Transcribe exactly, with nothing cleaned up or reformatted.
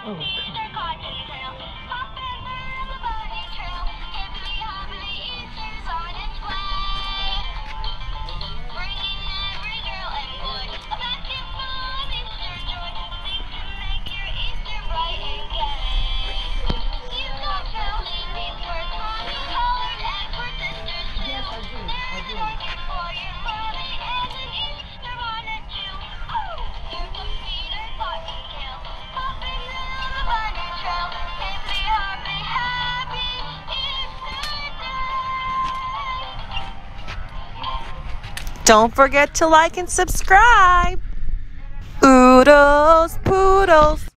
Oh, Peter Cottontail, hopping down the bunny trail. Hippity, hoppity, Easter's on its way. Bringing every girl and boy a basket full of Easter joy. Things to make your Easter bright and gay. You know Charlie beans were mommy colored and for sisters too. There's an orchid for your mommy and an Easter bonnet too. Oh, here comes Peter Cottontail, hopping down the bunny trail. Hippity hoppity, happy Easter day. don't forget to like and subscribe. Oodles, poodles.